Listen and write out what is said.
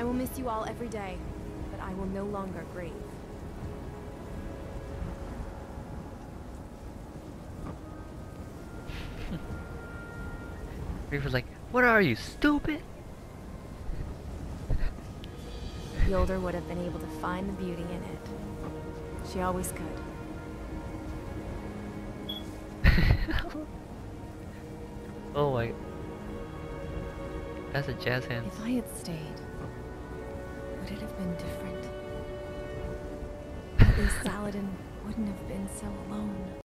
will miss you all every day, but I will no longer grieve. Reaper's like, what are you, stupid? Yolder would have been able to find the beauty in it. She always could. Oh my. That's a jazz hand. If I had stayed, would it have been different? At least Saladin wouldn't have been so alone.